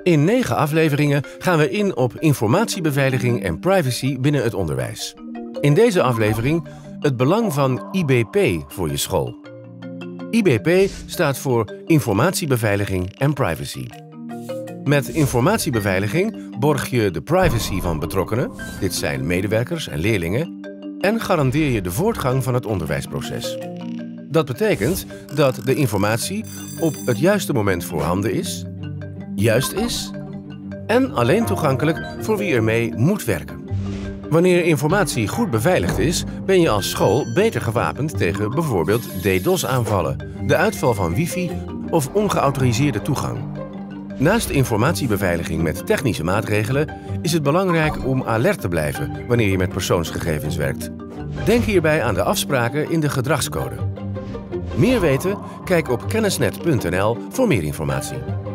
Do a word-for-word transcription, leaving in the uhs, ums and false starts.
In negen afleveringen gaan we in op informatiebeveiliging en privacy binnen het onderwijs. In deze aflevering het belang van I B P voor je school. I B P staat voor Informatiebeveiliging en Privacy. Met informatiebeveiliging borg je de privacy van betrokkenen, dit zijn medewerkers en leerlingen, en garandeer je de voortgang van het onderwijsproces. Dat betekent dat de informatie op het juiste moment voorhanden is, juist is en alleen toegankelijk voor wie ermee moet werken. Wanneer informatie goed beveiligd is, ben je als school beter gewapend tegen bijvoorbeeld DDoS-aanvallen, de uitval van wifi of ongeautoriseerde toegang. Naast informatiebeveiliging met technische maatregelen is het belangrijk om alert te blijven wanneer je met persoonsgegevens werkt. Denk hierbij aan de afspraken in de gedragscode. Meer weten? Kijk op kennisnet punt n l voor meer informatie.